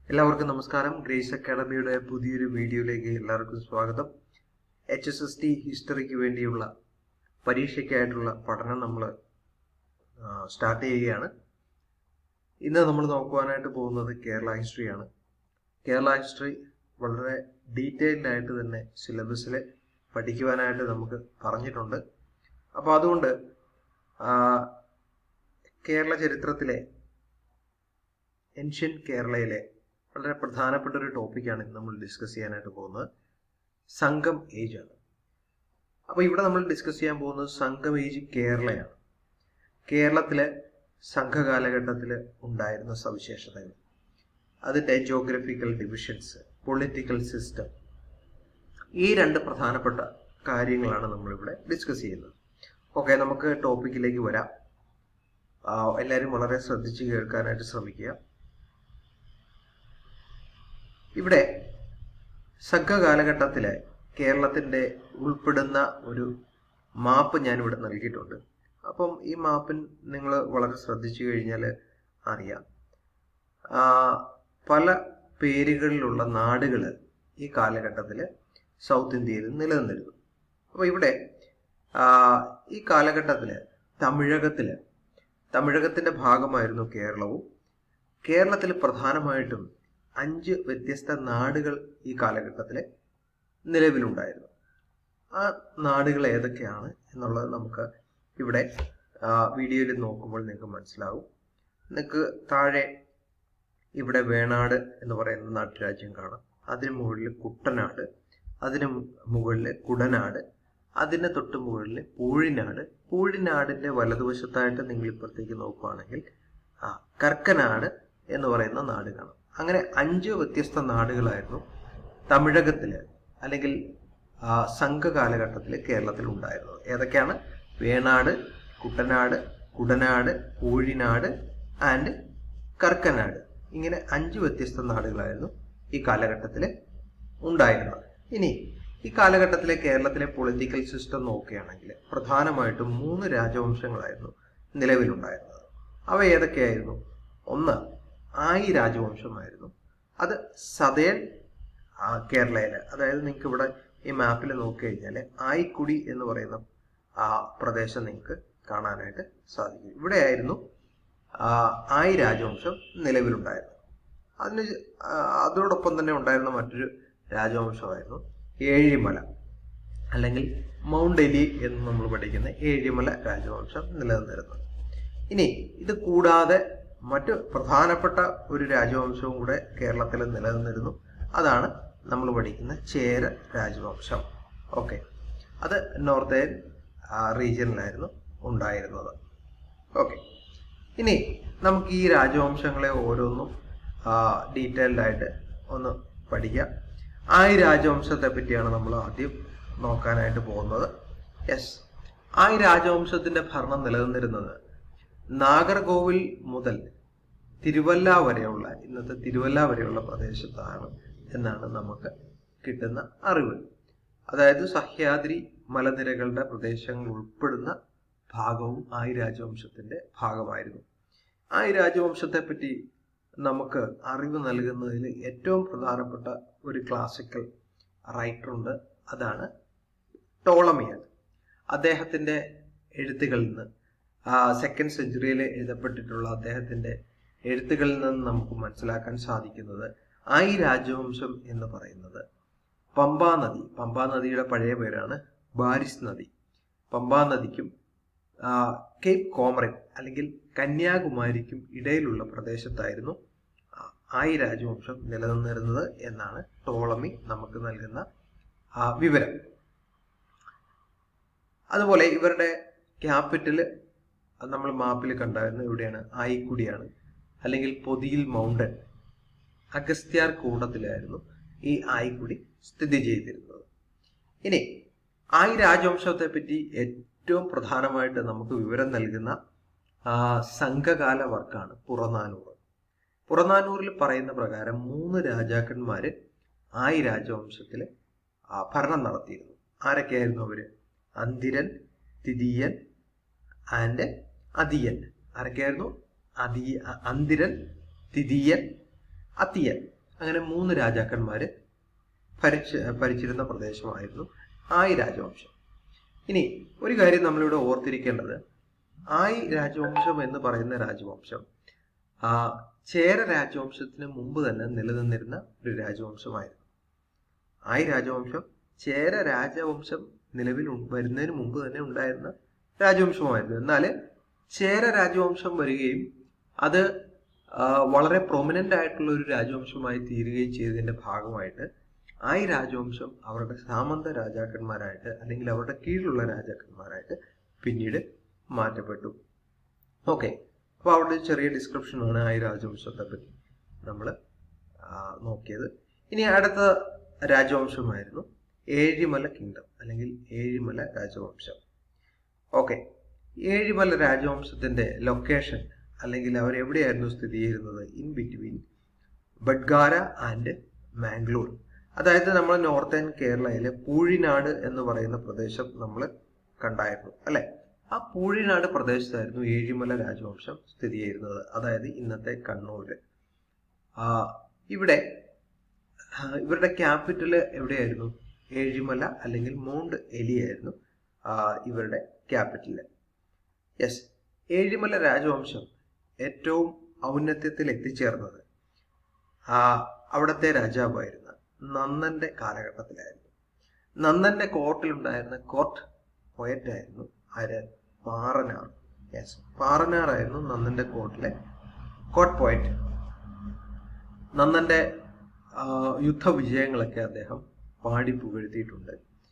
എല്ലാവർക്കും നമസ്കാരം. ഗ്രേസ് അക്കാഡമിയുടെ പുതിയൊരു വീഡിയോയിലേക്ക് എല്ലാവർക്കും സ്വാഗതം. HSST ഹിസ്റ്ററിക്ക് വേണ്ടിയുള്ള പരീക്ഷയ്ക്കായിട്ടുള്ള പഠനം നമ്മൾ സ്റ്റാർട്ട് ചെയ്യുകയാണ്. ഇന്ന് നമ്മൾ നോക്കുവാനായിട്ട് പോകുന്നത് കേരള ഹിസ്റ്ററിയാണ്. കേരള ഹിസ്റ്ററി വളരെ ഡീറ്റെയിൽഡ് ആയിട്ട് തന്നെ സിലബസിൽ പഠിക്കുവാനായിട്ട് നമുക്ക് പറഞ്ഞിട്ടുണ്ട്. അപ്പോൾ അതുകൊണ്ട് കേരള ചരിത്രത്തിലെ ഏൻഷ്യൻ കേരളയിലെ വളരെ പ്രധാനപ്പെട്ട ഒരു ടോപ്പിക്കാണ് നമ്മൾ ഡിസ്കസ് ചെയ്യാനായിട്ട് പോകുന്നത്. സംഘം ഏജ് ആണ്. അപ്പോൾ ഇവിടെ നമ്മൾ ഡിസ്കസ് ചെയ്യാൻ പോകുന്നത് സംഘം ഏജ് കേരളയാണ്. കേരളത്തിലെ സംഘകാലഘട്ടത്തിൽ ഉണ്ടായിരുന്ന സവിശേഷതകൾ, അതിൻ്റെ ജോഗ്രഫിക്കൽ ഡിവിഷൻസ്, പൊളിറ്റിക്കൽ സിസ്റ്റം, ഈ രണ്ട് പ്രധാനപ്പെട്ട കാര്യങ്ങളാണ് നമ്മളിവിടെ ഡിസ്കസ് ചെയ്യുന്നത്. ഓക്കെ, നമുക്ക് ടോപ്പിക്കിലേക്ക് വരാം. എല്ലാവരും വളരെ ശ്രദ്ധിച്ച് കേൾക്കാനായിട്ട് ശ്രമിക്കുക. ഇവിടെ സംഘകാലഘട്ടത്തിലെ കേരളത്തിൻ്റെ ഉൾപ്പെടുന്ന ഒരു മാപ്പ് ഞാനിവിടെ നൽകിയിട്ടുണ്ട്. അപ്പം ഈ മാപ്പിൽ നിങ്ങൾ വളരെ ശ്രദ്ധിച്ചു കഴിഞ്ഞാൽ അറിയാം, പല പേരുകളിലുള്ള നാടുകൾ ഈ കാലഘട്ടത്തിൽ സൗത്ത് ഇന്ത്യയിൽ നിലനിന്നിരുന്നു. അപ്പോൾ ഇവിടെ ഈ കാലഘട്ടത്തിൽ തമിഴകത്തിൻ്റെ ഭാഗമായിരുന്നു കേരളവും. കേരളത്തിൽ പ്രധാനമായിട്ടും 5 വ്യത്യസ്ത നാടുകൾ ഈ കാലഘട്ടത്തിൽ നിലവിലുണ്ടായിരുന്നു. ആ നാടുകൾ ഏതൊക്കെയാണ് എന്നുള്ളത് നമുക്ക് ഇവിടെ വീഡിയോയിൽ നോക്കുമ്പോൾ നിങ്ങൾക്ക് മനസ്സിലാവും. നിങ്ങൾക്ക് താഴെ ഇവിടെ വേണാട് എന്ന് പറയുന്ന നാട്ടുരാജ്യം കാണാം. അതിന് മുകളിൽ കുട്ടനാട്, അതിന് മുകളിൽ കുടനാട്, അതിന് തൊട്ട് മുകളിൽ പൂഴിനാട്. പൂഴിനാടിൻ്റെ വലതുവശത്തായിട്ട് നിങ്ങൾ ഇപ്പുറത്തേക്ക് നോക്കുകയാണെങ്കിൽ കർക്കനാട് എന്ന് പറയുന്ന നാട് കാണാം. അങ്ങനെ 5 വ്യത്യസ്ത നാടുകളായിരുന്നു തമിഴകത്തിൽ അല്ലെങ്കിൽ സംഘകാലഘട്ടത്തിൽ കേരളത്തിൽ ഉണ്ടായിരുന്നത്. ഏതൊക്കെയാണ്? വേണാട്, കുട്ടനാട്, കുടനാട്, പൂഴിനാട് ആൻഡ് കർക്കനാട്. ഇങ്ങനെ 5 വ്യത്യസ്ത നാടുകളായിരുന്നു ഈ കാലഘട്ടത്തിൽ ഉണ്ടായിരുന്നത്. ഇനി ഈ കാലഘട്ടത്തിലെ കേരളത്തിലെ പൊളിറ്റിക്കൽ സിസ്റ്റം നോക്കുകയാണെങ്കിൽ പ്രധാനമായിട്ടും 3 രാജവംശങ്ങളായിരുന്നു നിലവിലുണ്ടായിരുന്നത്. അവ ഏതൊക്കെയായിരുന്നു? ഒന്ന് ആയി രാജവംശമായിരുന്നു. അത് സതേൺ കേരളയിൽ, അതായത് നിങ്ങൾക്ക് ഇവിടെ ഈ മാപ്പിൽ നോക്കിക്കഴിഞ്ഞാൽ ആയിക്കുടി എന്ന് പറയുന്ന പ്രദേശം നിങ്ങൾക്ക് കാണാനായിട്ട് സാധിക്കും. ഇവിടെയായിരുന്നു ആയി രാജവംശം നിലവിലുണ്ടായിരുന്നത്. അതോടൊപ്പം തന്നെ ഉണ്ടായിരുന്ന മറ്റൊരു രാജവംശമായിരുന്നു ഏഴിമല അല്ലെങ്കിൽ മൗണ്ട് എലി എന്ന് നമ്മൾ പഠിക്കുന്ന ഏഴിമല രാജവംശം നിലനിന്നിരുന്നത്. ഇനി ഇത് കൂടാതെ മറ്റ് പ്രധാനപ്പെട്ട ഒരു രാജവംശവും കൂടെ കേരളത്തിൽ നിലനിന്നിരുന്നു. അതാണ് നമ്മൾ പഠിക്കുന്ന ചേര രാജവംശം. ഓക്കെ, അത് നോർത്തേൺ റീജിയനിലായിരുന്നു ഉണ്ടായിരുന്നത്. ഓക്കെ, ഇനി നമുക്ക് ഈ രാജവംശങ്ങളെ ഓരോന്നും ഡീറ്റെയിൽഡ് ആയിട്ട് ഒന്ന് പഠിക്കാം. ആയി രാജവംശത്തെ പറ്റിയാണ് നമ്മൾ ആദ്യം നോക്കാനായിട്ട് പോകുന്നത്. യെസ്, ആയി രാജവംശത്തിൻ്റെ ഭരണം നിലനിന്നിരുന്നത് നാഗർകോവിൽ മുതൽ തിരുവല്ല വരെയുള്ള, ഇന്നത്തെ തിരുവല്ല വരെയുള്ള പ്രദേശത്താണ് എന്നാണ് നമുക്ക് കിട്ടുന്ന അറിവ്. അതായത് സഹ്യാദ്രി മലനിരകളുടെ പ്രദേശങ്ങൾ ഉൾപ്പെടുന്ന ഭാഗവും ആയി രാജവംശത്തിൻ്റെ ഭാഗമായിരുന്നു. ആയി രാജവംശത്തെ പറ്റി നമുക്ക് അറിവ് നൽകുന്നതിൽ ഏറ്റവും പ്രധാനപ്പെട്ട ഒരു ക്ലാസിക്കൽ റൈറ്ററുണ്ട്. അതാണ് ടോളമിയാണ്. അദ്ദേഹത്തിൻ്റെ എഴുത്തുകളിൽ നിന്ന്, 2nd സെഞ്ച്വറിയിൽ എഴുതപ്പെട്ടിട്ടുള്ള അദ്ദേഹത്തിൻ്റെ എഴുത്തുകളിൽ നിന്ന് നമുക്ക് മനസ്സിലാക്കാൻ സാധിക്കുന്നത് ആയി രാജവംശം എന്ന് പറയുന്നത് പമ്പാ നദിയുടെ പഴയ പേരാണ് ബാരിസ് നദി. പമ്പാ നദിക്കും കേപ്പ് കോമറിൻ അല്ലെങ്കിൽ കന്യാകുമാരിക്കും ഇടയിലുള്ള പ്രദേശത്തായിരുന്നു ആയി രാജവംശം നിലനിന്നിരുന്നത് എന്നാണ് ടോളമി നമുക്ക് നൽകുന്ന വിവരം. അതുപോലെ ഇവരുടെ ക്യാപിറ്റൽ നമ്മൾ മാപ്പിൽ കണ്ടായിരുന്നു. ഇവിടെയാണ്, ആയിക്കുടിയാണ് അല്ലെങ്കിൽ പൊതിയിൽ മൗണ്ടൻ, അഗസ്ത്യാർ കൂടത്തിലായിരുന്നു ഈ ആയിക്കുടി സ്ഥിതി ചെയ്തിരുന്നത്. ഇനി ആയി രാജവംശത്തെ പറ്റി ഏറ്റവും പ്രധാനമായിട്ട് നമുക്ക് വിവരം നൽകുന്ന സംഘകാല വർക്കാണ് പുറനാനൂർ. പുറനാനൂറിൽ പറയുന്ന പ്രകാരം 3 രാജാക്കന്മാർ ആയി രാജവംശത്തിൽ ഭരണം നടത്തിയിരുന്നു. ആരൊക്കെയായിരുന്നു അവര്? അന്തിരൻ, തിതിയൻ ആൻഡ് അതിയൻ. ആരൊക്കെയായിരുന്നു? അന്തിരൻ, തിതിയൻ, അതിയൻ. അങ്ങനെ 3 രാജാക്കന്മാർ ഭരിച്ചിരുന്ന പ്രദേശമായിരുന്നു ആയി രാജവംശം. ഇനി ഒരു കാര്യം നമ്മളിവിടെ ഓർത്തിരിക്കേണ്ടത്, ആയി രാജവംശം എന്ന് പറയുന്ന രാജവംശം ചേര രാജവംശത്തിന് മുമ്പ് തന്നെ നിലനിന്നിരുന്ന ഒരു രാജവംശമായിരുന്നു. ആയി രാജവംശം ചേര രാജവംശം നിലവിൽ വരുന്നതിന് മുമ്പ് തന്നെ ഉണ്ടായിരുന്ന രാജവംശമായിരുന്നു. എന്നാൽ ചേര രാജവംശം വരികയും അത് വളരെ പ്രൊമിനന്റ് ആയിട്ടുള്ള ഒരു രാജവംശമായി തീരുകയും ചെയ്തതിന്റെ ഭാഗമായിട്ട് ആയി രാജവംശം അവരുടെ സാമന്ത രാജാക്കന്മാരായിട്ട് അല്ലെങ്കിൽ അവരുടെ കീഴിലുള്ള രാജാക്കന്മാരായിട്ട് പിന്നീട് മാറ്റപ്പെട്ടു. ഓക്കെ, അപ്പോൾ അവിടെ ചെറിയ ഡിസ്ക്രിപ്ഷനാണ് ആയി രാജവംശത്തെ പറ്റി നമ്മൾ നോക്കിയത്. ഇനി അടുത്ത രാജവംശമായിരുന്നു ഏഴിമല കിങ്ഡം അല്ലെങ്കിൽ ഏഴിമല രാജവംശം. ഓക്കെ, ഏഴിമല രാജവംശത്തിന്റെ ലൊക്കേഷൻ അല്ലെങ്കിൽ അവരെവിടെയായിരുന്നു സ്ഥിതി ചെയ്യുന്നത്? In between Badagara and Mangalore. അതായത് നമ്മൾ നോർത്തേൺ കേരളയിലെ പൂഴിനാട് എന്ന് പറയുന്ന പ്രദേശം നമ്മൾ കണ്ടായിരുന്നു അല്ലെ. ആ പൂഴിനാട് പ്രദേശത്തായിരുന്നു ഏഴിമല രാജവംശം സ്ഥിതി ചെയ്യുന്നത്, അതായത് ഇന്നത്തെ കണ്ണൂര്. ഇവരുടെ ക്യാപിറ്റല് എവിടെയായിരുന്നു? ഏഴിമല അല്ലെങ്കിൽ മൗണ്ട് എലിയായിരുന്നു ഇവരുടെ ക്യാപിറ്റല്. യെസ്, ഏഴിമല രാജവംശം ഏറ്റവും ഔന്നത്യത്തിൽ എത്തിച്ചേർന്നത് അവിടുത്തെ രാജാവായിരുന്ന നന്ദന്റെ കാലഘട്ടത്തിലായിരുന്നു. നന്ദന്റെ കോർട്ടിലുണ്ടായിരുന്ന കോർട്ട് പോയറ്റ് ആയിരുന്നു ആര്? പാറനാർ. യെസ്, പാറനാർ ആയിരുന്നു നന്ദന്റെ കോർട്ടിലെ കോർട്ട് പോയറ്റ്. നന്ദന്റെ യുദ്ധവിജയങ്ങളൊക്കെ അദ്ദേഹം പാടി പുകഴ്ത്തിയിട്ടുണ്ട്.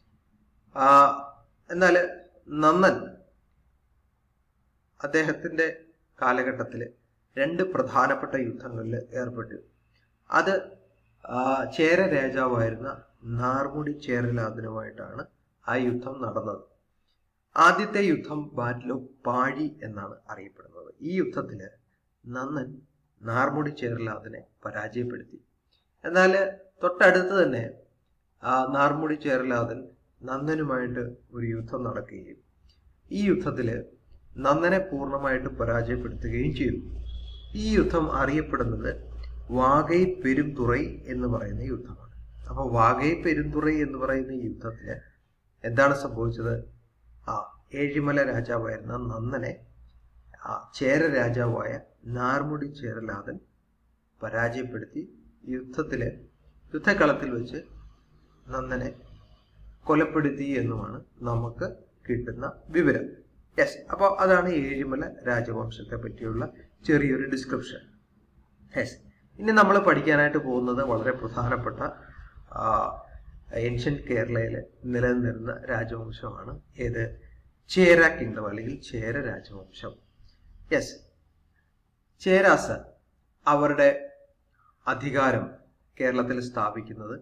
എന്നാൽ നന്ദൻ അദ്ദേഹത്തിന്റെ കാലഘട്ടത്തിൽ 2 പ്രധാനപ്പെട്ട യുദ്ധങ്ങളിൽ ഏർപ്പെട്ടു. അത് ചേര രാജാവായിരുന്ന നാർമുടി ചേരലാതനുമായിട്ടാണ് ആ യുദ്ധം നടന്നത്. ആദ്യത്തെ യുദ്ധം ബാറ്റിൽ ഓഫ് പാഴി എന്നാണ് അറിയപ്പെടുന്നത്. ഈ യുദ്ധത്തില് നന്ദൻ നാർമുടി ചേരലാതനെ പരാജയപ്പെടുത്തി. എന്നാൽ തൊട്ടടുത്ത് തന്നെ നാർമുടി ചേരലാതൻ നന്ദനുമായിട്ട് ഒരു യുദ്ധം നടക്കുകയും ഈ യുദ്ധത്തില് നന്ദനെ പൂർണ്ണമായിട്ട് പരാജയപ്പെടുത്തുകയും ചെയ്തു. ഈ യുദ്ധം അറിയപ്പെടുന്നത് വാഗൈ പെരുംതുറൈ എന്ന് പറയുന്ന യുദ്ധമാണ്. അപ്പോൾ വാഗൈ പെരുംതുറൈ എന്ന് പറയുന്ന യുദ്ധത്തില് എന്താണ് സംഭവിച്ചത്? ഏഴിമല രാജാവായിരുന്ന നന്ദനെ ചേര രാജാവായ നാർമുടി ചേരലാതൻ പരാജയപ്പെടുത്തി യുദ്ധക്കളത്തിൽ വെച്ച് നന്ദനെ കൊലപ്പെടുത്തി എന്നുമാണ് നമുക്ക് കിട്ടുന്ന വിവരം. യെസ്, അപ്പോൾ അതാണ് ഏഴിമല രാജവംശത്തെ പറ്റിയുള്ള ചെറിയൊരു ഡിസ്ക്രിപ്ഷൻ. യെസ്, ഇനി നമ്മൾ പഠിക്കാനായിട്ട് പോകുന്നത് വളരെ പ്രധാനപ്പെട്ട ഏൻഷ്യന്റ് കേരളയിൽ നിലനിന്നിരുന്ന രാജവംശമാണ്. ഏത്? ചേര കിങ്ഡം അല്ലെങ്കിൽ ചേര രാജവംശം. യെസ്, ചേരാസ് അവരുടെ അധികാരം കേരളത്തിൽ സ്ഥാപിക്കുന്നത്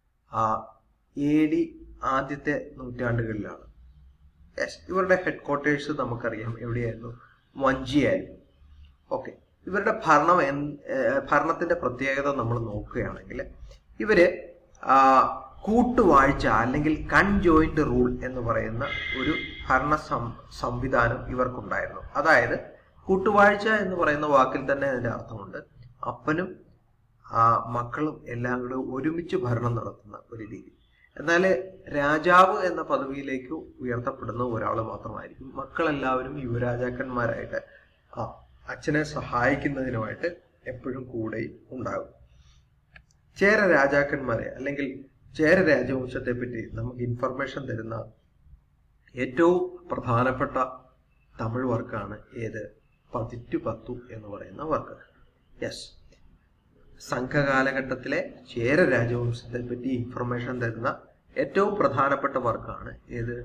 AD ആദ്യത്തെ നൂറ്റാണ്ടുകളിലാണ്. യെസ്, ഇവരുടെ ഹെഡ് ക്വാർട്ടേഴ്സ് നമുക്കറിയാം എവിടെയായിരുന്നു? വഞ്ചിയായിരുന്നു. ഓക്കെ, ഇവരുടെ ഭരണത്തിന്റെ പ്രത്യേകത നമ്മൾ നോക്കുകയാണെങ്കിൽ ഇവര് കൂട്ടുവാഴ്ച അല്ലെങ്കിൽ കൺജോയിന്റ് റൂൾ എന്ന് പറയുന്ന ഒരു ഭരണ സംവിധാനം ഇവർക്കുണ്ടായിരുന്നു. അതായത് കൂട്ടുവാഴ്ച എന്ന് പറയുന്ന വാക്കിൽ തന്നെ അതിന്റെ അർത്ഥമുണ്ട്. അപ്പനും മക്കളും എല്ലാം കൂടെ ഒരുമിച്ച് ഭരണം നടത്തുന്ന ഒരു രീതി. എന്നാൽ രാജാവ് എന്ന പദവിയിലേക്ക് ഉയർത്തപ്പെടുന്ന ഒരാൾ മാത്രമായിരിക്കും. മക്കളെല്ലാവരും യുവരാജാക്കന്മാരായിട്ട് അച്ഛനെ സഹായിക്കുന്നതിനുമായിട്ട് എപ്പോഴും കൂടെ ഉണ്ടാകും. ചേര രാജാക്കന്മാരെ അല്ലെങ്കിൽ ചേര രാജവംശത്തെ പറ്റി നമുക്ക് ഇൻഫർമേഷൻ തരുന്ന ഏറ്റവും പ്രധാനപ്പെട്ട തമിഴ് വർക്കാണ് ഏത്? 10 എന്ന് പറയുന്ന വർക്ക്. യെസ്, സംഘകാലഘട്ടത്തിലെ ചേര രാജവംശത്തെ പറ്റി ഇൻഫർമേഷൻ തരുന്ന ഏറ്റവും പ്രധാനപ്പെട്ട വർക്കാണ് ഏത്?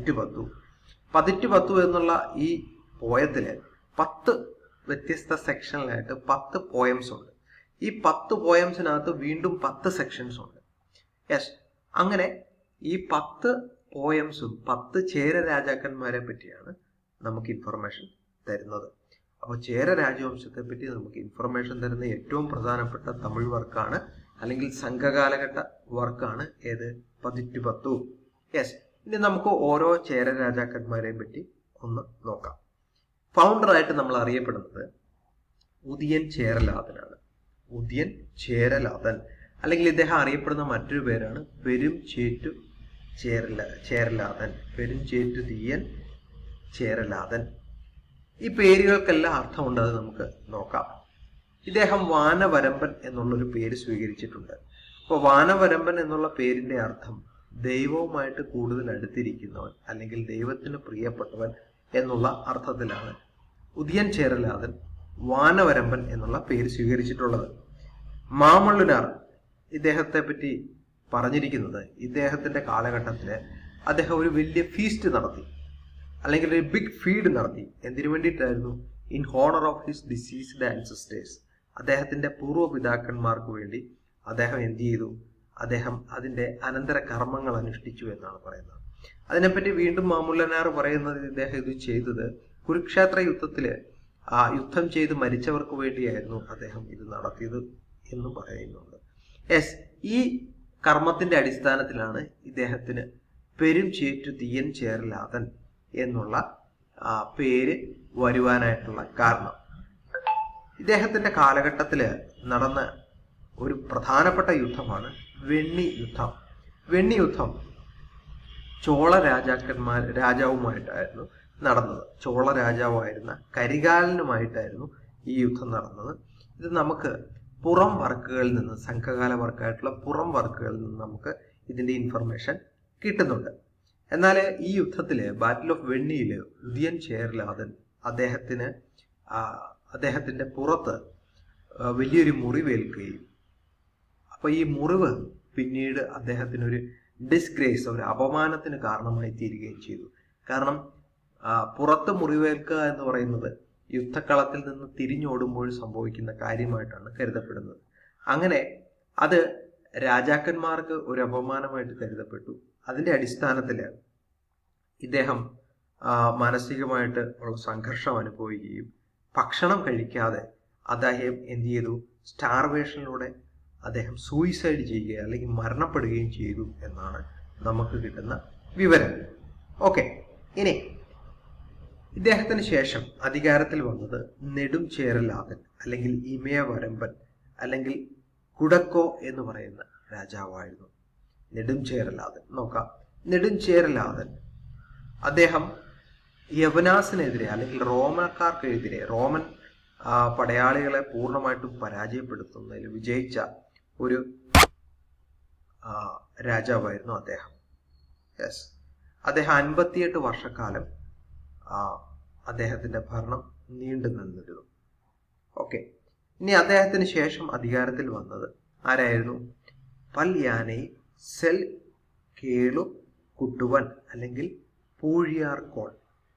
10 എന്നുള്ള ഈ പോയത്തില് 10 വ്യത്യസ്ത സെക്ഷനിലായിട്ട് 10 പോയംസ് ഉണ്ട്. ഈ 10 പോയംസിനകത്ത് വീണ്ടും 10 സെക്ഷൻസ് ഉണ്ട്. യെസ്, അങ്ങനെ ഈ 10 പോയംസും 10 ചേര രാജാക്കന്മാരെ പറ്റിയാണ് നമുക്ക് ഇൻഫർമേഷൻ തരുന്നത്. അപ്പോൾ ചേര രാജവംശത്തെ പറ്റി നമുക്ക് ഇൻഫർമേഷൻ തരുന്ന ഏറ്റവും പ്രധാനപ്പെട്ട തമിഴ് വർക്കാണ് അല്ലെങ്കിൽ സംഘകാലഘട്ട വർക്കാണ് ഏത്? 10. യെസ്, ഇനി നമുക്ക് ഓരോ ചേര രാജാക്കന്മാരെയും പറ്റി ഒന്ന് നോക്കാം. ഫൗണ്ടറായിട്ട് നമ്മൾ അറിയപ്പെടുന്നത് ഉദിയൻ ചേരലാതനാണ്. ഉദിയൻ ചേരലാതൻ അല്ലെങ്കിൽ ഇദ്ദേഹം അറിയപ്പെടുന്ന മറ്റൊരു പേരാണ് പെരുംചേറ്റു ചേരലാതൻ. പെരുംചേറ്റു തീയൻ ചേരലാതൻ. ഈ പേരുകൾക്കെല്ലാം അർത്ഥമുണ്ട്, അത് നമുക്ക് നോക്കാം. ഇദ്ദേഹം വാനവരമ്പൻ എന്നുള്ളൊരു പേര് സ്വീകരിച്ചിട്ടുണ്ട്. അപ്പോൾ വാനവരമ്പൻ എന്നുള്ള പേരിന്റെ അർത്ഥം ദൈവവുമായിട്ട് കൂടുതൽ അടുത്തിരിക്കുന്നവൻ അല്ലെങ്കിൽ ദൈവത്തിന് പ്രിയപ്പെട്ടവൻ എന്നുള്ള അർത്ഥത്തിലാണ് ഉദിയൻ ചേരലാതൻ വാനവരമ്പൻ എന്നുള്ള പേര് സ്വീകരിച്ചിട്ടുള്ളത്. മാമള്ളനാർ ഇദ്ദേഹത്തെ പറ്റി പറഞ്ഞിരിക്കുന്നത്, ഇദ്ദേഹത്തിന്റെ കാലഘട്ടത്തിൽ അദ്ദേഹം ഒരു വലിയ ഫീസ്റ്റ് നടത്തി, അല്ലെങ്കിൽ ഒരു ബിഗ് ഫീഡ് നടത്തി. എന്തിനു വേണ്ടിയിട്ടായിരുന്നു? In honour of his deceased ancestors. അദ്ദേഹത്തിന്റെ പൂർവ്വപിതാക്കന്മാർക്ക് വേണ്ടി അദ്ദേഹം എന്ത് ചെയ്തു? അദ്ദേഹം അതിന്റെ അനന്തര കർമ്മങ്ങൾ അനുഷ്ഠിച്ചു എന്നാണ് പറയുന്നത്. അതിനെപ്പറ്റി വീണ്ടും മാമുല്ലനാർ പറയുന്നത്, ഇദ്ദേഹം ഇത് ചെയ്തത് കുരുക്ഷേത്ര യുദ്ധത്തില് യുദ്ധം ചെയ്ത് മരിച്ചവർക്ക് വേണ്ടിയായിരുന്നു അദ്ദേഹം ഇത് നടത്തിയത് എന്നും പറയുന്നുണ്ട്. യെസ്, ഈ കർമ്മത്തിന്റെ അടിസ്ഥാനത്തിലാണ് ഇദ്ദേഹത്തിന് പെരുംചേറ്റു തീയൻ ചേരലാതൻ എന്നുള്ള പേര് വരുവാനായിട്ടുള്ള കാരണം. ഇദ്ദേഹത്തിന്റെ കാലഘട്ടത്തില് നടന്ന ഒരു പ്രധാനപ്പെട്ട യുദ്ധമാണ് വെണ്ണി യുദ്ധം. വെണ്ണി യുദ്ധം ചോള രാജാവുമായിട്ടായിരുന്നു നടന്നത്. ചോള രാജാവായിരുന്ന കരികാലനുമായിട്ടായിരുന്നു ഈ യുദ്ധം നടന്നത്. ഇത് നമുക്ക് പുറം വർക്കുകളിൽ നിന്ന്, സംഘകാല വർക്കായിട്ടുള്ള പുറം വർക്കുകളിൽ നിന്ന് നമുക്ക് ഇതിന്റെ ഇൻഫർമേഷൻ കിട്ടുന്നുണ്ട്. എന്നാൽ ഈ യുദ്ധത്തില്, ബാറ്റിൽ ഓഫ് വെണ്ണിയില്, ഉദിയൻ ചേരലാതൻ അദ്ദേഹത്തിന്റെ പുറത്ത് വലിയൊരു മുറിവേൽക്കുകയും, അപ്പൊ ഈ മുറിവ് പിന്നീട് അദ്ദേഹത്തിനൊരു ഡിസ്ഗ്രേസ്, ഒരു അപമാനത്തിന് കാരണമായി തീരുകയും ചെയ്തു. കാരണം പുറത്ത് മുറിവേൽക്കുക എന്ന് പറയുന്നത് യുദ്ധക്കളത്തിൽ നിന്ന് തിരിഞ്ഞോടുമ്പോൾ സംഭവിക്കുന്ന കാര്യമായിട്ടാണ് കരുതപ്പെടുന്നത്. അങ്ങനെ അത് രാജാക്കന്മാർക്ക് ഒരു അപമാനമായിട്ട് കരുതപ്പെട്ടു. അതിന്റെ അടിസ്ഥാനത്തിൽ ഇദ്ദേഹം മാനസികമായിട്ട് ഉള്ള സംഘർഷം അനുഭവിക്കുകയും ഭക്ഷണം കഴിക്കാതെ അദ്ദേഹം എന്ത് ചെയ്തു? സ്റ്റാർവേഷനിലൂടെ അദ്ദേഹം സൂയിസൈഡ് ചെയ്യുകയും അല്ലെങ്കിൽ മരണപ്പെടുകയും ചെയ്തു എന്നാണ് നമുക്ക് കിട്ടുന്ന വിവരം. ഓക്കെ, ഇനി ഇദ്ദേഹത്തിന് ശേഷം അധികാരത്തിൽ വന്നത് നെടുംചേരലാതൻ അല്ലെങ്കിൽ ഇമയവരമ്പൻ അല്ലെങ്കിൽ കുടക്കോ എന്ന് പറയുന്ന രാജാവായിരുന്നു. നെടുംചേരലാതൻ നോക്കാം. നെടുംചേരലാതൻ അദ്ദേഹം യവനാസിനെതിരെ അല്ലെങ്കിൽ റോമക്കാർക്കെതിരെ, റോമൻ പടയാളികളെ പൂർണ്ണമായിട്ടും പരാജയപ്പെടുത്തുന്നതിൽ വിജയിച്ച ഒരു രാജാവായിരുന്നു അദ്ദേഹം. യെസ്, അദ്ദേഹം 58 വർഷക്കാലം അദ്ദേഹത്തിന്റെ ഭരണം നീണ്ടു നിന്നിരുന്നു. ഓക്കെ, ഇനി അദ്ദേഹത്തിന് ശേഷം അധികാരത്തിൽ വന്നത് ആരായിരുന്നു? പൽയാനൈ സെൽ കേളു കുട്ടുവൻ അല്ലെങ്കിൽ പൂഴിയാർ കോൺ.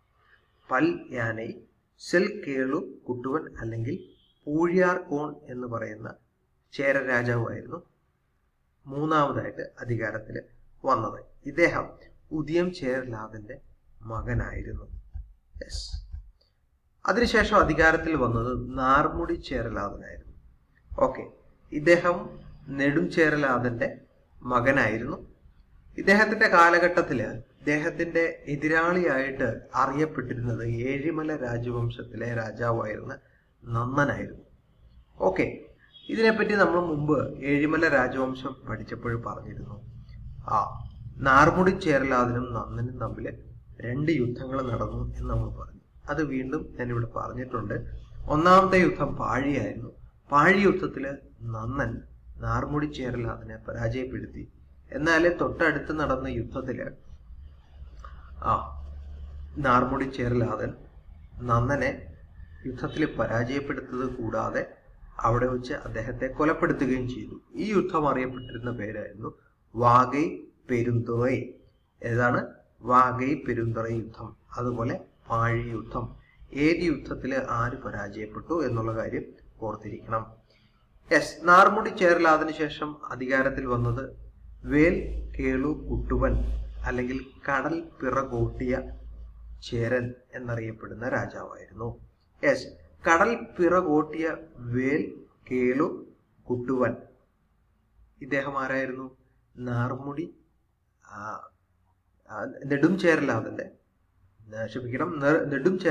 പൽയാനൈ സെൽ കേളു കുട്ടുവൻ അല്ലെങ്കിൽ പൂഴിയാർ കോൺ എന്ന് പറയുന്ന ചേര രാജാവായിരുന്നു മൂന്നാമതായിട്ട് അധികാരത്തിൽ വന്നത്. ഇദ്ദേഹം ഉദിയം ചേരലാതന്റെ മകനായിരുന്നു. യെസ്, അതിനുശേഷം അധികാരത്തിൽ വന്നത് നാർമുടി ചേരലാതനായിരുന്നു. ഓക്കെ, ഇദ്ദേഹം നെടുംചേരലാതന്റെ മകനായിരുന്നു. ഇദ്ദേഹത്തിന്റെ കാലഘട്ടത്തില് ഇദ്ദേഹത്തിന്റെ എതിരാളിയായിട്ട് അറിയപ്പെട്ടിരുന്നത് ഏഴിമല രാജവംശത്തിലെ രാജാവായിരുന്ന നന്നനായിരുന്നു. ഓക്കെ, ഇതിനെപ്പറ്റി നമ്മൾ മുമ്പ് ഏഴിമല രാജവംശം പഠിച്ചപ്പോൾ പറഞ്ഞിരുന്നു. നാർമുടി ചേരലാതനും നന്നനും തമ്മിൽ 2 യുദ്ധങ്ങൾ നടന്നു എന്ന് നമ്മൾ പറഞ്ഞു. അത് വീണ്ടും ഞാനിവിടെ പറഞ്ഞിട്ടുണ്ട്. ഒന്നാമത്തെ യുദ്ധം പാഴിയായിരുന്നു. പാഴി യുദ്ധത്തില് നന്നൻ നാർമുടി ചേരലാതനെ പരാജയപ്പെടുത്തി. എന്നാൽ തൊട്ടടുത്ത് നടന്ന യുദ്ധത്തില് നാർമുടി ചേരലാതൻ നന്നനെ യുദ്ധത്തിൽ പരാജയപ്പെടുത്തത് കൂടാതെ അവിടെ വെച്ച് അദ്ദേഹത്തെ കൊലപ്പെടുത്തുകയും ചെയ്തു. ഈ യുദ്ധം അറിയപ്പെട്ടിരുന്ന പേരായിരുന്നു വാഗൈ പെരുന്തുറൈ. ഏതാണ്? വാഗൈ പെരുന്തുറൈ യുദ്ധം. അതുപോലെ പാഴി യുദ്ധം. ഏത് യുദ്ധത്തിൽ ആര് പരാജയപ്പെട്ടു എന്നുള്ള കാര്യം ഓർത്തിരിക്കണം. യെസ്, നാർമുടി ചേരലാതിനു ശേഷം അധികാരത്തിൽ വന്നത് വേൽ കേളു കുട്ടുവൻ അല്ലെങ്കിൽ കടൽ പിറകോട്ടിയ ചേരൻ എന്നറിയപ്പെടുന്ന രാജാവായിരുന്നു. യെസ്, കടൽ പിറകോട്ടിയ വേൽ കേളു കുട്ടുവൻ. ഇദ്ദേഹം ആരായിരുന്നു? നാർമുടി നെടുംചേരലാതന്റെ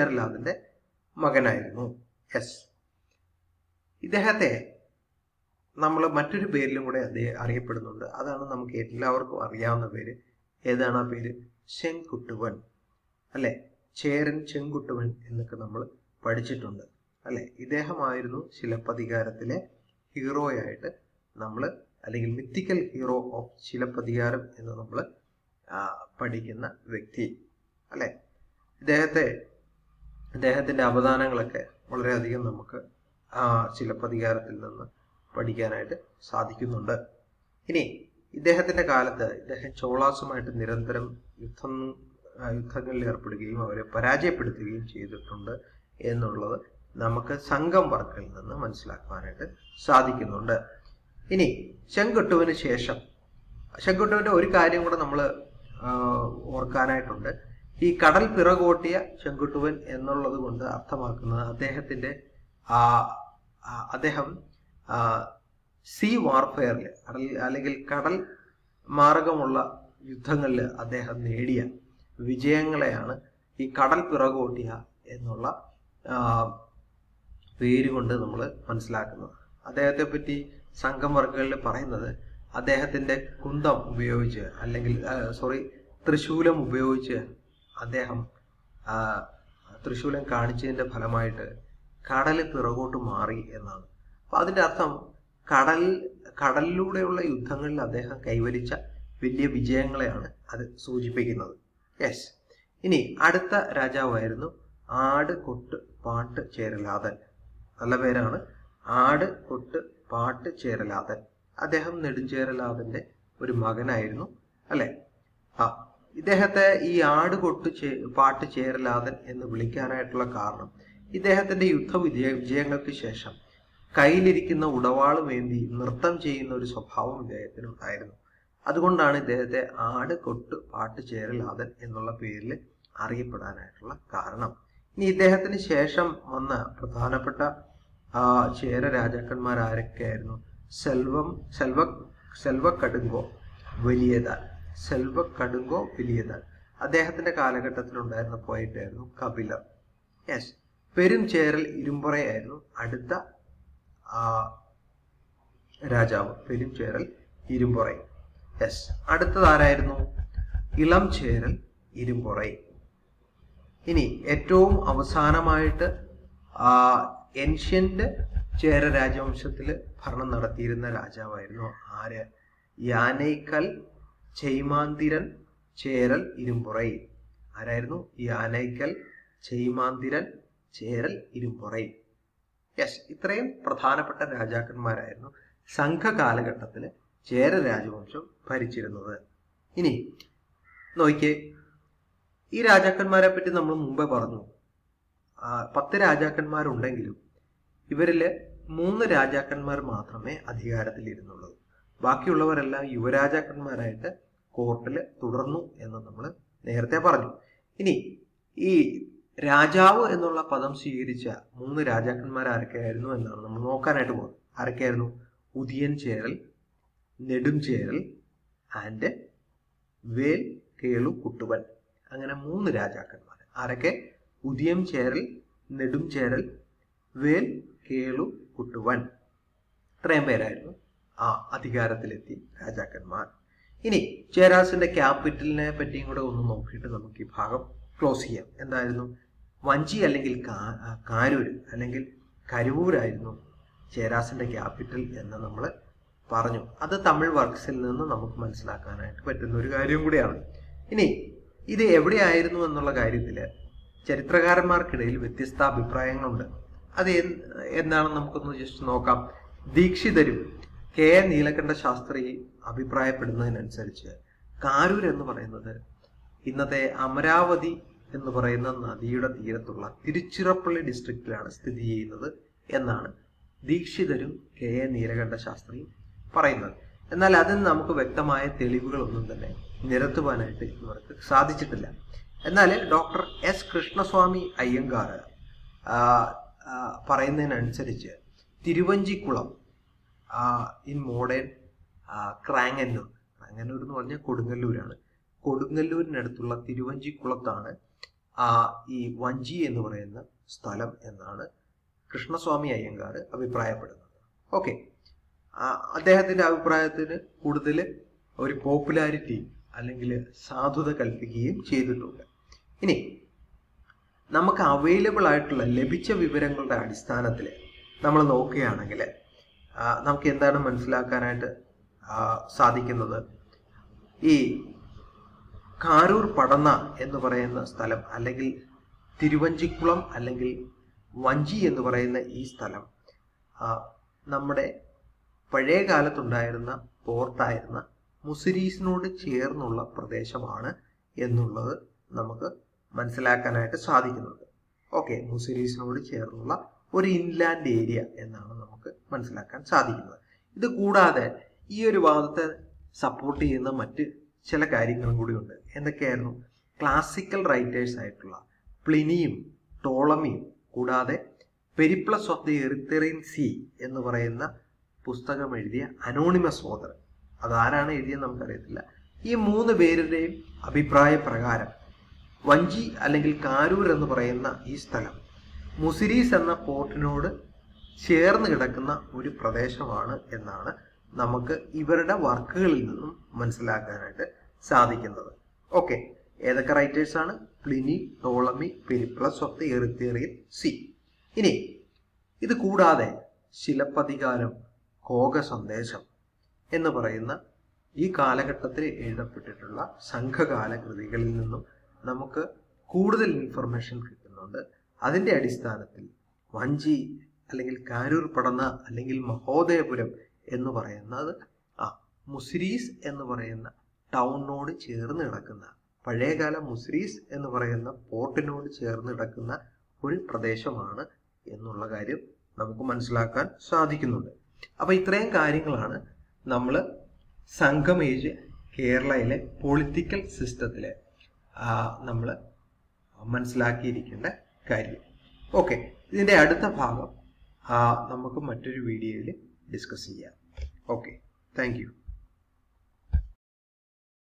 നെടുംചേരലാതന്റെ മകനായിരുന്നു. യെസ്, ഇദ്ദേഹത്തെ നമ്മൾ മറ്റൊരു പേരിലും കൂടെ അറിയപ്പെടുന്നുണ്ട്. അതാണ് നമുക്ക് എല്ലാവർക്കും അറിയാവുന്ന പേര്. ഏതാണ് ആ പേര്? ചെങ്കുട്ടുവൻ അല്ലെ? ചേരൻ ചെങ്കുട്ടുവൻ എന്നൊക്കെ നമ്മൾ പഠിച്ചിട്ടുണ്ട് അല്ലെ? ഇദ്ദേഹമായിരുന്നു ചിലപ്പതികാരത്തിലെ ഹീറോയായിട്ട് നമ്മൾ, അല്ലെങ്കിൽ മിത്തിക്കൽ ഹീറോ ഓഫ് ചിലപ്പതികാരം എന്ന് നമ്മൾ പഠിക്കുന്ന വ്യക്തി അല്ലെ? ഇദ്ദേഹത്തിന്റെ അവദാനങ്ങളൊക്കെ വളരെയധികം നമുക്ക് ചിലപ്പതികാരത്തിൽ നിന്ന് പഠിക്കാനായിട്ട് സാധിക്കുന്നുണ്ട്. ഇനി ഇദ്ദേഹത്തിന്റെ കാലത്ത് ഇദ്ദേഹം ചോളാസുമായിട്ട് നിരന്തരം യുദ്ധങ്ങളിൽ ഏർപ്പെടുകയും അവരെ പരാജയപ്പെടുത്തുകയും ചെയ്തിട്ടുണ്ട് എന്നുള്ളത് നമുക്ക് സംഘം വർക്കിൽ നിന്ന് മനസ്സിലാക്കാനായിട്ട് സാധിക്കുന്നുണ്ട്. ഇനി ചെങ്കുട്ടുവിന് ശേഷം ചെങ്കുട്ടുവിന്റെ ഒരു കാര്യം കൂടെ നമ്മൾ ഓർക്കാനായിട്ടുണ്ട്. ഈ കടൽ പിറകോട്ടിയ ചെങ്കുട്ടുവൻ എന്നുള്ളത് കൊണ്ട് അർത്ഥമാക്കുന്നത് അദ്ദേഹം സീ വാർഫെയറിൽ അല്ലെങ്കിൽ കടൽ മാർഗമുള്ള യുദ്ധങ്ങളിൽ അദ്ദേഹം നേടിയ വിജയങ്ങളെയാണ് ഈ കടൽ പിറകോട്ടിയ എന്നുള്ള പേരുകൊണ്ട് നമ്മൾ മനസ്സിലാക്കുന്നത്. അദ്ദേഹത്തെ പറ്റി സംഘം വർക്കുകളിൽ പറയുന്നത് അദ്ദേഹത്തിന്റെ കുന്തം ഉപയോഗിച്ച്, അല്ലെങ്കിൽ തൃശൂലം ഉപയോഗിച്ച് അദ്ദേഹം തൃശൂലം കാണിച്ചതിന്റെ ഫലമായിട്ട് കടല് പിറകോട്ട് മാറി എന്നാണ്. അപ്പൊ അതിന്റെ അർത്ഥം കടലിലൂടെയുള്ള യുദ്ധങ്ങളിൽ അദ്ദേഹം കൈവരിച്ച വലിയ വിജയങ്ങളെയാണ് അത് സൂചിപ്പിക്കുന്നത്. യെസ്. ഇനി അടുത്ത രാജാവായിരുന്നു ആട് കൊട്ട് പാട്ട് ചേരലാതൻ. നല്ല പേരാണ്, ആട് കൊട്ട് പാട്ട് ചേരലാതൻ. അദ്ദേഹം നെടുഞ്ചേരലാതന്റെ ഒരു മകനായിരുന്നു അല്ലെ? ഇദ്ദേഹത്തെ ഈ ആട് കൊട്ട് പാട്ട് ചേരലാതൻ എന്ന് വിളിക്കാനായിട്ടുള്ള കാരണം ഇദ്ദേഹത്തിന്റെ വിജയങ്ങൾക്ക് ശേഷം കയ്യിലിരിക്കുന്ന ഉടവാളുമേന്തി നൃത്തം ചെയ്യുന്ന ഒരു സ്വഭാവം ഇദ്ദേഹത്തിന് ഉണ്ടായിരുന്നു. അതുകൊണ്ടാണ് ഇദ്ദേഹത്തെ ആട് കൊട്ട് പാട്ട് ചേരലാതൻ എന്നുള്ള പേരിൽ അറിയപ്പെടാനായിട്ടുള്ള കാരണം. ഇനി ഇദ്ദേഹത്തിന് ശേഷം വന്ന പ്രധാനപ്പെട്ട ചേര രാജാക്കന്മാർ ആരൊക്കെയായിരുന്നു? സെൽവക്കടുങ്കോ വലിയതാൻ. അദ്ദേഹത്തിന്റെ കാലഘട്ടത്തിൽ ഉണ്ടായിരുന്ന പോയിട്ടായിരുന്നു കപിലർ. യെസ്. പെരുംചേരൽ ഇരുമ്പുറയായിരുന്നു അടുത്ത രാജാവ്. പെരുംചേരൽ ഇരുമ്പുറൈ. യെസ്. അടുത്തതാരായിരുന്നു? ഇളം ചേരൽ ഇരുമ്പുറൈ. ഇനി ഏറ്റവും അവസാനമായിട്ട് ഏൻഷ്യന്റ് ചേര രാജവംശത്തിൽ ഭരണം നടത്തിയിരുന്ന രാജാവായിരുന്നു ആര്? യാനൈക്കൽ ചെയ്മാന്തിരൻ ചേരൽ ഇരുമ്പുറൈ. ആരായിരുന്നു? യാനൈക്കൽ ചെയ്മാന്തിരൻ ചേരൽ ഇരുമ്പുറൈ. യെസ്. ഇത്രയും പ്രധാനപ്പെട്ട രാജാക്കന്മാരായിരുന്നു സംഘ കാലഘട്ടത്തിൽ ചേര രാജവംശം ഭരിച്ചിരുന്നത്. ഇനി നോക്കിയേ, ഈ രാജാക്കന്മാരെ പറ്റി നമ്മൾ മുമ്പേ പറഞ്ഞു. 10 രാജാക്കന്മാരുണ്ടെങ്കിലും ഇവരില് 3 രാജാക്കന്മാർ മാത്രമേ അധികാരത്തിലിരുന്നുള്ളൂ. ബാക്കിയുള്ളവരെല്ലാം യുവരാജാക്കന്മാരായിട്ട് കോർട്ടിൽ തുടർന്നു എന്ന് നമ്മൾ നേരത്തെ പറഞ്ഞു. ഇനി ഈ രാജാവ് എന്നുള്ള പദം സ്വീകരിച്ച 3 രാജാക്കന്മാർ ആരൊക്കെയായിരുന്നു എന്നാണ് നമ്മൾ നോക്കാനായിട്ട് പോകുന്നത്. ആരൊക്കെയായിരുന്നു? ഉദിയൻ ചേരൽ, നെടും ചേരൽ ആൻഡ് വേൽ കേളു കുട്ടുവൻ. അങ്ങനെ 3 രാജാക്കന്മാർ. ആരൊക്കെ? ഉദിയം ചേരൽ, നെടും ചേരൽ, വേൽ കേളു കുട്ടുവൻ. ഇത്രയും പേരായിരുന്നു അധികാരത്തിലെത്തി രാജാക്കന്മാർ. ഇനി ചേരാസിന്റെ ക്യാപിറ്റലിനെ പറ്റിയും കൂടെ ഒന്ന് നോക്കിയിട്ട് നമുക്ക് ഈ ഭാഗം ക്ലോസ് ചെയ്യാം. എന്തായിരുന്നു? വഞ്ചി അല്ലെങ്കിൽ കാരൂര് അല്ലെങ്കിൽ കരൂരായിരുന്നു ചേരാസിന്റെ ക്യാപിറ്റൽ എന്ന് നമ്മൾ പറഞ്ഞു. അത് തമിഴ് വർക്ക്സിൽ നിന്ന് നമുക്ക് മനസ്സിലാക്കാനായിട്ട് പറ്റുന്ന ഒരു കാര്യം കൂടിയാണ്. ഇനി ഇത് എവിടെയായിരുന്നു എന്നുള്ള കാര്യത്തിൽ ചരിത്രകാരന്മാർക്കിടയിൽ വ്യത്യസ്ത അഭിപ്രായങ്ങളുണ്ട്. അത് എന്താണെന്ന് നമുക്കൊന്ന് ജസ്റ്റ് നോക്കാം. ദീക്ഷിതരും കെ നീലകണ്ഠ ശാസ്ത്രി അഭിപ്രായപ്പെടുന്നതിനനുസരിച്ച് കാരൂർ എന്ന് പറയുന്നത് ഇന്നത്തെ അമരാവതി എന്ന് പറയുന്ന നദിയുടെ തീരത്തുള്ള തിരുച്ചിറപ്പള്ളി ഡിസ്ട്രിക്റ്റിലാണ് സ്ഥിതി ചെയ്യുന്നത് എന്നാണ് ദീക്ഷിതരും കെ നീലകണ്ഠ ശാസ്ത്രിയും പറയുന്നത്. എന്നാൽ അതിന് നമുക്ക് വ്യക്തമായ തെളിവുകളൊന്നും തന്നെ നിരത്തുവാനായിട്ട് ഇവർക്ക് സാധിച്ചിട്ടില്ല. എന്നാൽ ഡോക്ടർ എസ് കൃഷ്ണസ്വാമി അയ്യങ്കാർ പറയുന്നതിനനുസരിച്ച് തിരുവഞ്ചിക്കുളം ഇൻ മോഡേൺ ക്രാങ്ങന്നൂർ എന്ന് പറഞ്ഞാൽ കൊടുങ്ങല്ലൂരാണ്. കൊടുങ്ങല്ലൂരിനടുത്തുള്ള തിരുവഞ്ചിക്കുളത്താണ് ഈ വഞ്ചി എന്ന് പറയുന്ന സ്ഥലം എന്നാണ് കൃഷ്ണസ്വാമി അയ്യങ്കാർ അഭിപ്രായപ്പെടുന്നത്. ഓക്കെ. അദ്ദേഹത്തിൻ്റെ അഭിപ്രായത്തിന് കൂടുതൽ ഒരു പോപ്പുലാരിറ്റി അല്ലെങ്കിൽ സാധുത കൽപ്പിക്കുകയും ചെയ്തിട്ടുണ്ട്. ഇനി നമുക്ക് അവൈലബിൾ ആയിട്ടുള്ള ലഭിച്ച വിവരങ്ങളുടെ അടിസ്ഥാനത്തിൽ നമ്മൾ നോക്കുകയാണെങ്കിൽ നമുക്ക് എന്താണ് മനസ്സിലാക്കാനായിട്ട് സാധിക്കുന്നത്? ഈ കാരൂർ പടന്ന എന്ന് പറയുന്ന സ്ഥലം, അല്ലെങ്കിൽ തിരുവഞ്ചിക്കുളം അല്ലെങ്കിൽ വഞ്ചി എന്ന് പറയുന്ന ഈ സ്ഥലം നമ്മുടെ പഴയ കാലത്തുണ്ടായിരുന്ന പോർട്ടായിരുന്ന മുസിരീസിനോട് ചേർന്നുള്ള പ്രദേശമാണ് എന്നുള്ളത് നമുക്ക് മനസ്സിലാക്കാനായിട്ട് സാധിക്കുന്നുണ്ട്. ഓക്കെ, മുസിരീസിനോട് ചേർന്നുള്ള ഒരു ഇൻലാൻഡ് ഏരിയ എന്നാണ് നമുക്ക് മനസ്സിലാക്കാൻ സാധിക്കുന്നത്. ഇത് കൂടാതെ ഈ ഒരു വാദത്തെ സപ്പോർട്ട് ചെയ്യുന്ന മറ്റ് ചില കാര്യങ്ങളും കൂടിയുണ്ട്. എന്തൊക്കെയായിരുന്നു? ക്ലാസിക്കൽ റൈറ്റേഴ്സ് ആയിട്ടുള്ള പ്ലിനിയും ടോളമിയും, കൂടാതെ Periplus of the Erythraean Sea എന്ന് പറയുന്ന പുസ്തകം എഴുതിയ അനോണിമസ് ഓതർ, അതാരാണ് എഴുതിയെന്ന് നമുക്കറിയത്തില്ല. ഈ 3 പേരുടെയും അഭിപ്രായ പ്രകാരം വഞ്ചി അല്ലെങ്കിൽ കാരൂർ എന്ന് പറയുന്ന ഈ സ്ഥലം മുസിരീസ് എന്ന പോർട്ടിനോട് ചേർന്ന് കിടക്കുന്ന ഒരു പ്രദേശമാണ് എന്നാണ് നമുക്ക് ഇവരുടെ വർക്കുകളിൽ നിന്നും മനസ്സിലാക്കാനായിട്ട് സാധിക്കുന്നത്. ഓക്കെ, ഏതൊക്കെ റൈറ്റേഴ്സാണ്? Pliny, Ptolemy, Periplus of the Erythraean Sea. ഇനി ഇത് കൂടാതെ ശിലപ്പതികാരം, ഘോഗ സന്ദേശം എന്ന് പറയുന്ന ഈ കാലഘട്ടത്തിൽ എഴുതപ്പെട്ടിട്ടുള്ള സംഘകാല കൃതികളിൽ നിന്നും നമുക്ക് കൂടുതൽ ഇൻഫർമേഷൻ കിട്ടുന്നുണ്ട്. അതിൻ്റെ അടിസ്ഥാനത്തിൽ വഞ്ചി അല്ലെങ്കിൽ കാരൂർ പടന്ന അല്ലെങ്കിൽ മഹോദയപുരം എന്ന് പറയുന്നത് മുസിരീസ് എന്ന് പറയുന്ന ടൗണിനോട് ചേർന്ന് കിടക്കുന്ന, പഴയകാല മുസിരീസ് എന്ന് പറയുന്ന പോർട്ടിനോട് ചേർന്ന് കിടക്കുന്ന ഒരു പ്രദേശമാണ് എന്നുള്ള കാര്യം നമുക്ക് മനസ്സിലാക്കാൻ സാധിക്കുന്നുണ്ട്. അപ്പോൾ ഇത്രയും കാര്യങ്ങളാണ് നമ്മൾ സംഗം ഏജ് കേരളയിലെ പൊളിറ്റിക്കൽ സിസ്റ്റത്തിൽ നമ്മൾ മനസ്സിലാക്കിയിരിക്കേണ്ട കാര്യം. ഓക്കെ, ഇതിൻ്റെ അടുത്ത ഭാഗം നമുക്ക് മറ്റൊരു വീഡിയോയിൽ ഡിസ്കസ് ചെയ്യാം. Okay, thank U.